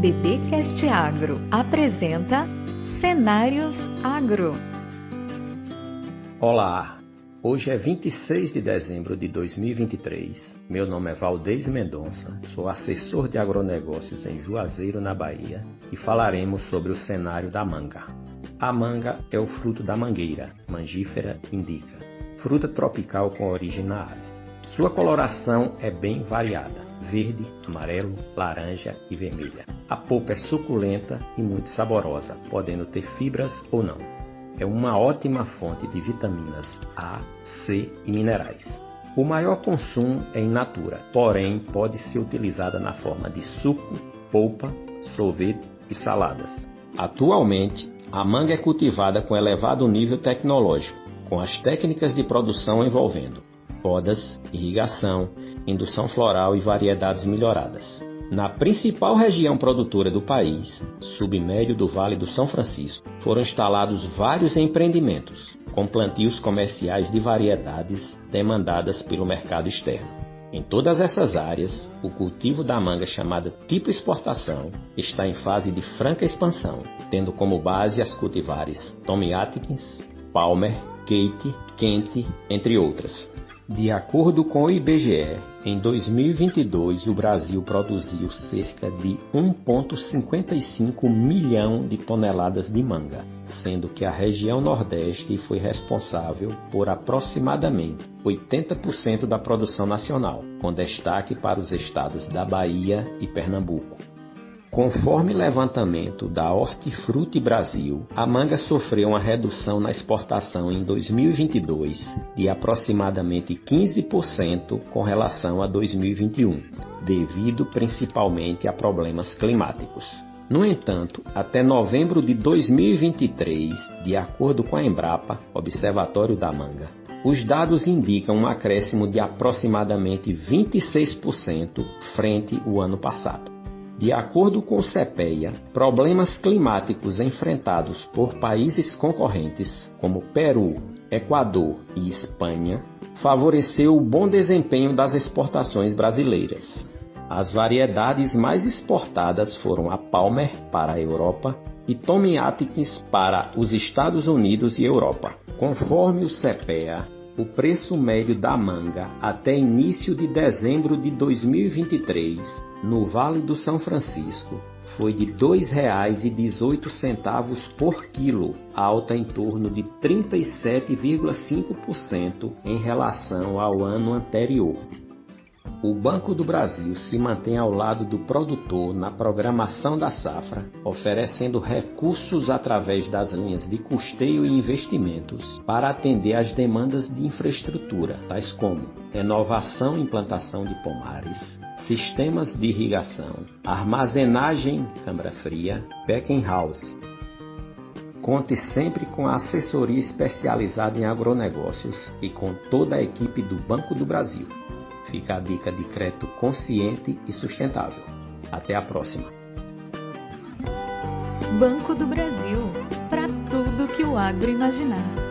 BBcast Agro apresenta Cenários Agro. Olá, hoje é 26 de dezembro de 2023. Meu nome é Valdez Mendonça, sou assessor de agronegócios em Juazeiro, na Bahia, e falaremos sobre o cenário da manga. A manga é o fruto da mangueira, Mangifera indica, fruta tropical com origem na Ásia. Sua coloração é bem variada, verde, amarelo, laranja e vermelha. A polpa é suculenta e muito saborosa, podendo ter fibras ou não. É uma ótima fonte de vitaminas A, C e minerais. O maior consumo é in natura, porém pode ser utilizada na forma de suco, polpa, sorvete e saladas. Atualmente, a manga é cultivada com elevado nível tecnológico, com as técnicas de produção envolvendo podas, irrigação, indução floral e variedades melhoradas. Na principal região produtora do país, submédio do Vale do São Francisco, foram instalados vários empreendimentos, com plantios comerciais de variedades demandadas pelo mercado externo. Em todas essas áreas, o cultivo da manga chamada tipo exportação está em fase de franca expansão, tendo como base as cultivares Tommy Atkins, Palmer, Kate, Kent, entre outras. De acordo com o IBGE, em 2022 o Brasil produziu cerca de 1,55 milhão de toneladas de manga, sendo que a região Nordeste foi responsável por aproximadamente 80% da produção nacional, com destaque para os estados da Bahia e Pernambuco. Conforme levantamento da Hortifruti Brasil, a manga sofreu uma redução na exportação em 2022 de aproximadamente 15% com relação a 2021, devido principalmente a problemas climáticos. No entanto, até novembro de 2023, de acordo com a Embrapa, Observatório da Manga, os dados indicam um acréscimo de aproximadamente 26% frente ao ano passado. De acordo com o CPEA, problemas climáticos enfrentados por países concorrentes, como Peru, Equador e Espanha, favoreceu o bom desempenho das exportações brasileiras. As variedades mais exportadas foram a Palmer para a Europa e Tommy Atkins para os Estados Unidos e Europa. Conforme o CPEA, o preço médio da manga até início de dezembro de 2023 no Vale do São Francisco foi de R$ 2,18 por quilo, alta em torno de 37,5% em relação ao ano anterior. O Banco do Brasil se mantém ao lado do produtor na programação da safra, oferecendo recursos através das linhas de custeio e investimentos para atender às demandas de infraestrutura, tais como renovação e implantação de pomares, sistemas de irrigação, armazenagem câmara fria, packing house. Conte sempre com a assessoria especializada em agronegócios e com toda a equipe do Banco do Brasil. Fica a dica de crédito consciente e sustentável. Até a próxima. Banco do Brasil, para tudo que o agro imaginar.